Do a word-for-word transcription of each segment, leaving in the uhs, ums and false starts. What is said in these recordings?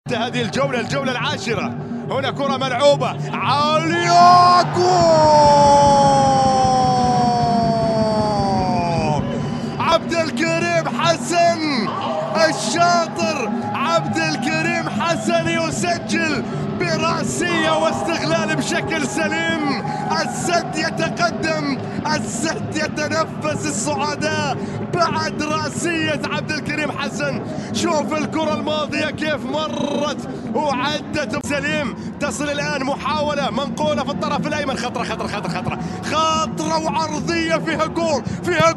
هذه الجولة الجولة العاشرة. هنا كرة ملعوبة عالية، جول! عبد الكريم حسن الشاطر، عبد الكريم حسن يسجل براسية واستغلال بشكل سليم. السد يتقدم، السد يتنفس السعداء بعد راسية عبد الكريم حسن. شوف الكرة الماضية كيف مرت وعدت سليم. تصل الآن محاولة منقولة في الطرف الأيمن، خطرة خطرة خطرة خطرة خطرة وعرضية فيها جول، فيها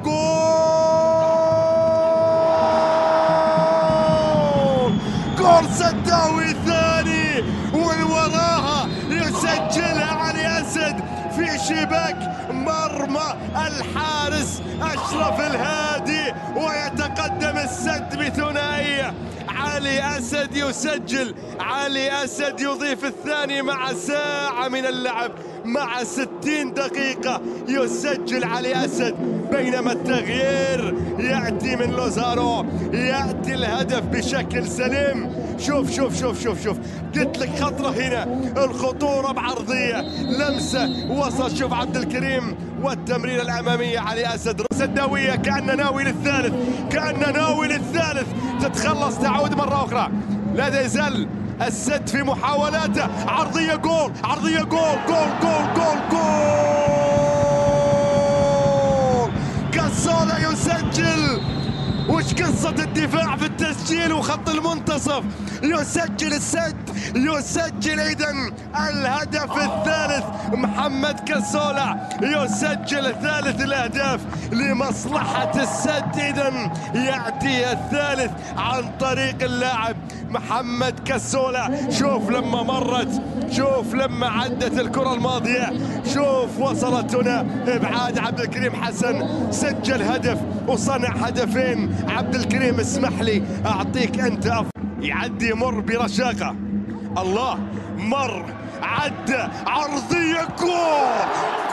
جول، جول سداوي ثاني ومن وراها يسجلها علي أسد في شباك مرمى الحارس أشرف الهادي، ويتقدم السد بثنائية. علي أسد يسجل، علي أسد يضيف الثاني مع ساعة من اللعب، مع ستين دقيقة يسجل علي أسد، بينما التغيير يأتي من لوزارو، يأتي الهدف بشكل سليم. شوف شوف شوف شوف شوف قلت لك خطرة هنا، الخطورة بعرضية، لمسة وصل. شوف عبد الكريم والتمريرة الأمامية علي أسد، سداوية كأنه ناوي للثالث، كأنه ناوي للثالث، تتخلص تعود مرة أخرى. لا يزال السد في محاولاته، عرضية جول، عرضية جول، جول جول جول جول. كاسولا يسجل. وش قصة الدفاع في التسجيل وخط المنتصف؟ يسجل السد، يسجل إذن الهدف الثالث. محمد كاسولا يسجل ثالث الأهداف لمصلحة السد، إذن يأتي الثالث عن طريق اللاعب محمد كاسولا. شوف لما مرت، شوف لما عدت الكرة الماضية، شوف وصلت هنا إبعاد عبد الكريم حسن، سجل هدف وصنع هدفين. عبد الكريم اسمح لي أعطيك أنت أفضل. يعدي يمر برشاقة، الله، مر، عدى، عرضية، جول،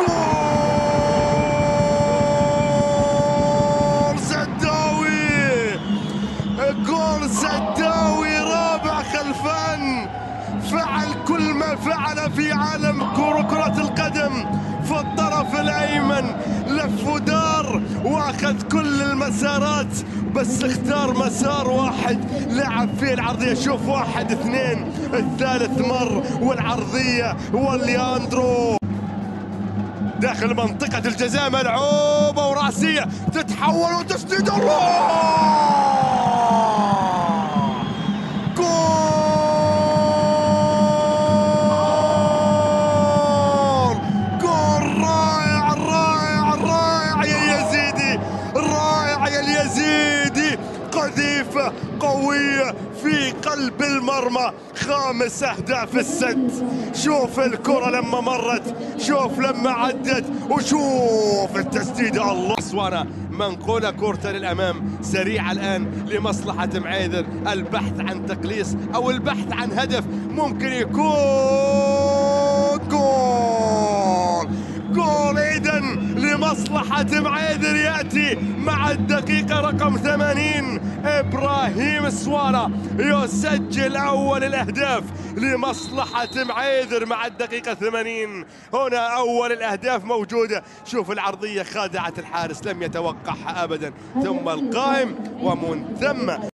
جول سداوي، جول سداوي رابع خلفان. فعل كل ما فعل في عالم كرة القدم في الطرف الأيمن، لف ودار واخذ كل المسارات، بس اختار مسار واحد لعب فيه العرضية. شوف واحد اثنين، الثالث مر والعرضية، والياندرو داخل منطقة الجزاء، ملعوبة وراسية تتحول وتسديد، الله، يزيدي، قذيفة قوية في قلب المرمى، خامس أهداف السد. شوف الكرة لما مرت، شوف لما عدت، وشوف التسديدة، الله. اسوانا منقولة كورة للأمام سريعة الآن لمصلحة معيذر، البحث عن تقليص أو البحث عن هدف ممكن يكون جول، جول إذن لمصلحة معيذر. يأتي مع الدقيقة رقم ثمانين إبراهيم سوارة يسجل أول الأهداف لمصلحة معيذر مع الدقيقة ثمانين. هنا أول الأهداف موجودة. شوف العرضية خادعة الحارس، لم يتوقعها أبدا، ثم القائم ومن ثم